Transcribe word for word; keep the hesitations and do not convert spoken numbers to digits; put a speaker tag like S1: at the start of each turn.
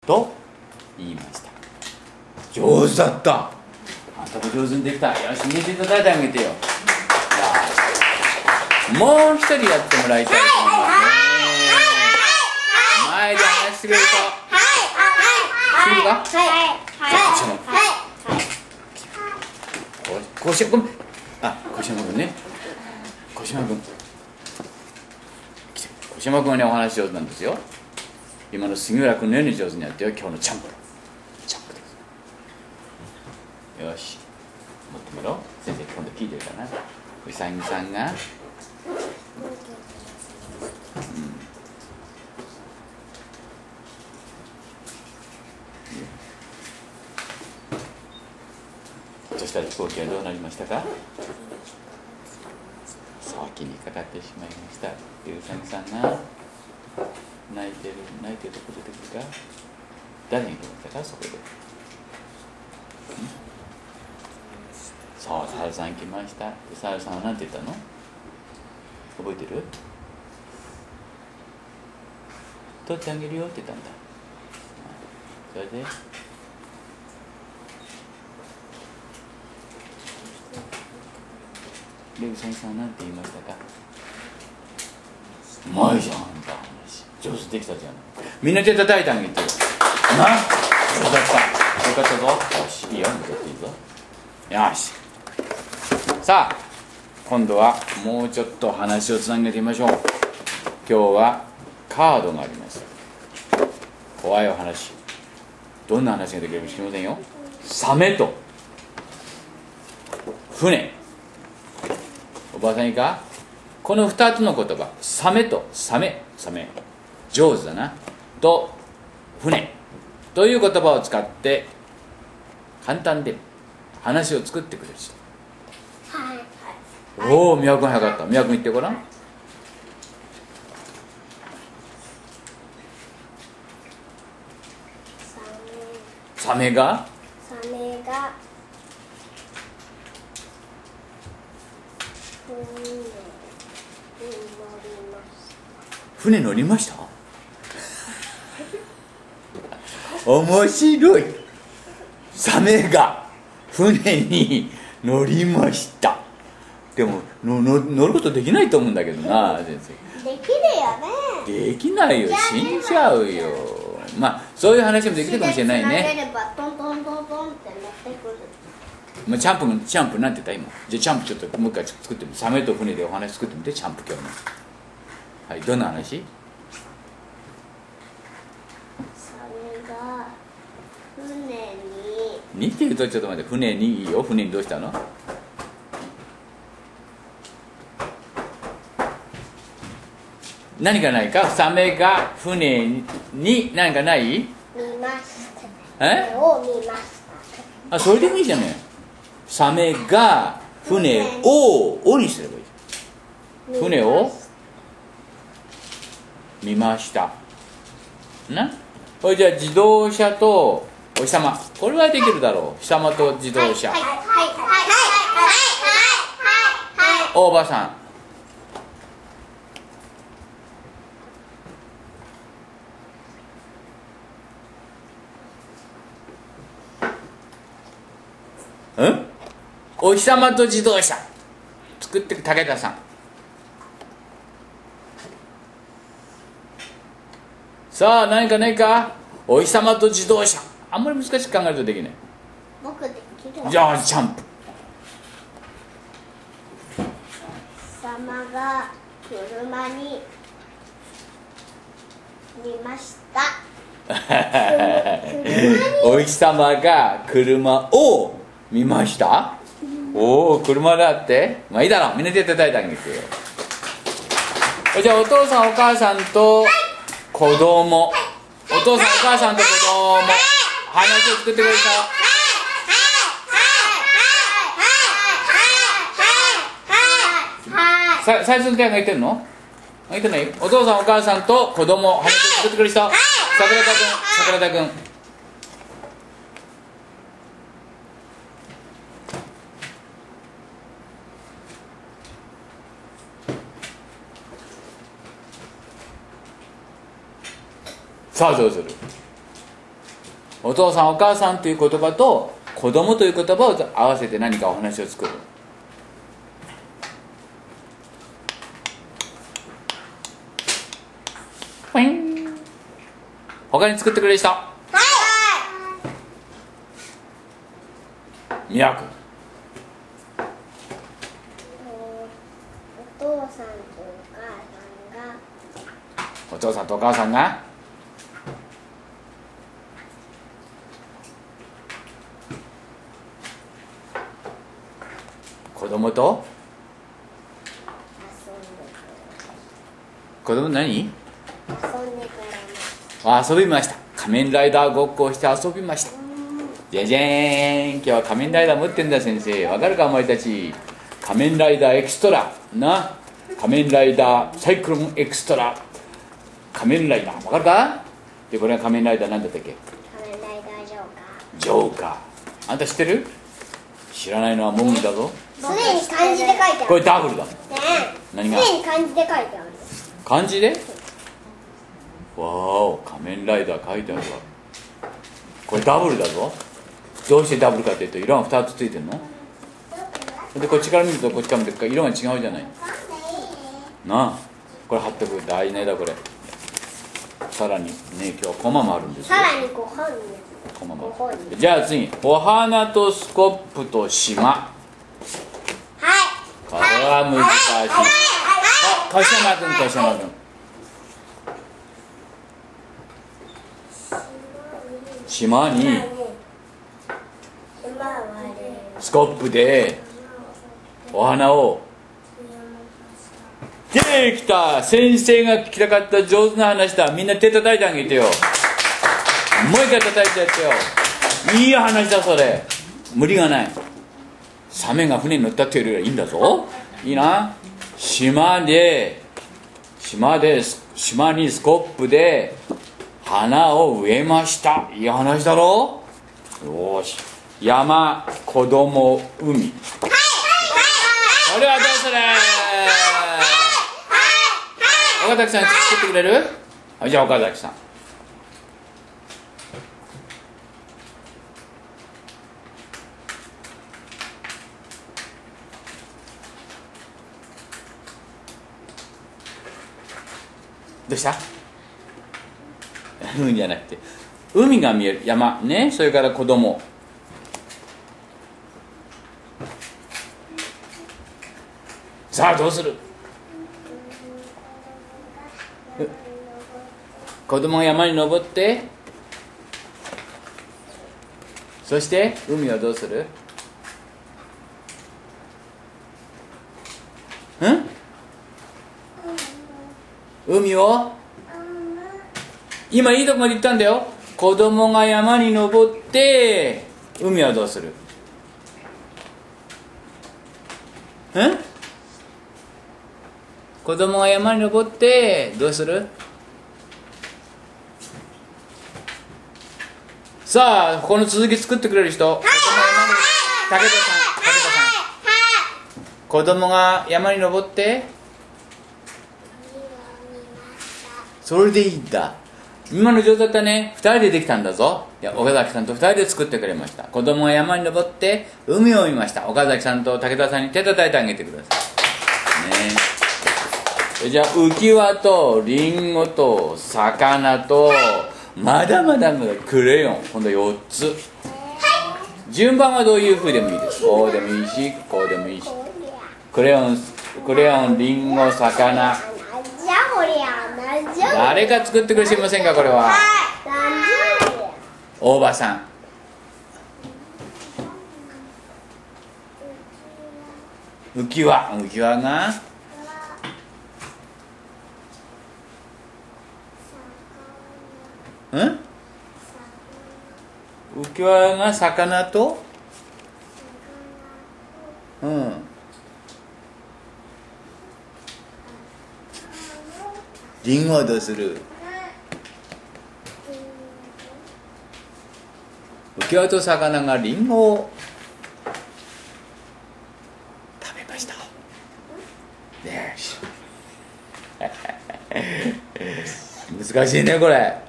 S1: と言いました。上手だった。あんたも上手にできた。よし、見ていただいてあげてよ。もう一人やってもらいたいと思いますね。前で話してくれると次がこし君、あ、こしま君ね、こしま君、こしま君はね、お話上手なんですよ。今の杉浦君のように上手にやってよ。今日のチャンプチャンプです。よし、持ってみろ。先生今度聞いてるかな。うさぎさんが、うん、そしたら飛行機はどうなりましたか。先にかかってしまいました。でうさぎさんが泣いてる、泣いてるとこ出てくるか。誰に言いましたか、そこで。そう、サルさん来ました。サルさんは何て言ったの覚えてる？取ってあげるよって言ったんだ。それでで、うさぎさんは何て言いましたか。うまいじゃん、あんた話上手できたじゃん。みんな手叩いてあげてよ。な、よかった、よかったぞ。よし、いいよ、戻っていいぞ。よし、さあ今度はもうちょっと話をつなげてみましょう。今日はカードがあります。怖いお話、どんな話ができるかもしれませんよ。サメと船。おばあさんいいか。このふたつの言葉、サメとサメ、サメ上手だな、と船という言葉を使って簡単で話を作ってくれる人。はいはい、おお、みやくん早かった。みやくん言ってごらん。サメが
S2: サメが
S1: 船乗りました。面白い。サメが船に乗りました。でものの乗ることできないと思うんだけどな、先生。
S2: できるよね。
S1: できないよ、死んじゃうよ。まあそういう話もできるかもしれないね。
S2: トントントントンって持ってくる。
S1: まあ、チャンプ、チャンプなんて言った今。じゃあチャンプちょっともう一回作ってみて。サメと船でお話作ってみて。チャンプ今日の。はい、どんな話？
S2: サメが船に。
S1: にって言うとちょっと待って。船にいいよ。船にどうしたの？何かないか？サメが船に何かない？
S2: 見ました。
S1: え？
S2: を見ました。
S1: あ、それでもいいじゃね。サメが船を「お」にすればいい。船を見ましたな。これじゃあ自動車とお日様、これはできるだろう。日様と自動車。
S2: はいはいはいはいはいはい。
S1: おばさん、うんお日様と自動車作ってく武田さん。さあ何かないか。お日様と自動車、あんまり難しく考えるとできない。
S2: 僕できる。
S1: じゃあチャンプ。
S2: 様が車に見ました。
S1: お日様が車を見ました。おお、車だって。まあいいだろう、みんなで手伝いてあげてよ。じゃあお父さんお母さんと子供、お父さんお母さんと子供、話を作ってくれた。さ最初の手が挙げてるの？挙げてない？お父さんお母さんと子供、話を作ってくれる人。桜田君、桜田君。さあどうする？ お父さんお母さんという言葉と子供という言葉を合わせて何かお話を作る。他に作ってくれる人。はい。ミラク。
S2: お父さんとお母さんが。
S1: お父さんとお母さんが。子供と。子供何？
S2: 遊んでから
S1: 遊びました。仮面ライダーごっこをして遊びました。じゃじゃーん、今日は仮面ライダー持ってんだ先生。わかるかお前たち。仮面ライダーエクストラな。仮面ライダーサイクロンエクストラ仮面ライダーわかるか。でこれは仮面ライダーなんだったっけ。
S2: 仮面ライダージョーカー。
S1: ジョーカー。あんた知ってる？知らないのはモンギだぞ。
S2: すでに漢字で書いてある。
S1: これダブルだ。ね
S2: え、
S1: 何が？
S2: すでに漢字で書いてある。
S1: 漢字で？わお、仮面ライダー書いてあるわ。これダブルだぞ。どうしてダブルかっていうと色がふたつついてるので、こっちから見るとこっちから見ると色が違うじゃないなあ。これ貼っておく。大事な絵だこれ。さらにね、今日はコマもあるんですよ。
S2: さらにご本人。
S1: コマもある。じゃあ次、お花とスコップと島。
S2: はい。
S1: これは難しい。あ、柏山君、柏山君。島にスコップでお花を。できた。先生が聞きたかった上手な話だ。みんな手叩いてあげてよ。もう一回叩いてやってよ。いい話だそれ。無理がない。サメが船に乗ったっていうよりはいいんだぞ。いいな。島で島で島にスコップで花を植えました。いい話だろ。よし。山、子供、海。はい、はい、これはどうする？岡崎さん作ってくれる？はい、じゃあ岡崎さん。どうした？海じゃなくて海が見える。山ね。それから子供。さあどうする？子供が山に登って、そして海はどうする？ん？海を今いいとこまで行ったんだよ。子供が山に登って海はどうする？ん？子供が山に登ってどうする？さあこの続き作ってくれる人。はい、武田さん、武田さん。子供が山に登ってそれでいいんだ。今の上手だったね。二人でできたんだぞ。いや岡崎さんと二人で作ってくれました。子供が山に登って海を見ました。岡崎さんと武田さんに手叩いてあげてくださいね。じゃあ浮き輪とリンゴと魚とまだまだまだクレヨン。今度よっつ。順番はどういう風でもいいです。こうでもいいしこうでもいいし。クレヨンクレヨンリンゴ魚。誰か作ってくれ知りませんか？これは大場さん。浮き輪浮き輪がん？浮き輪が魚とうんリンゴはどうする？浮き輪と魚がリンゴを食べました。よし難しいねこれ。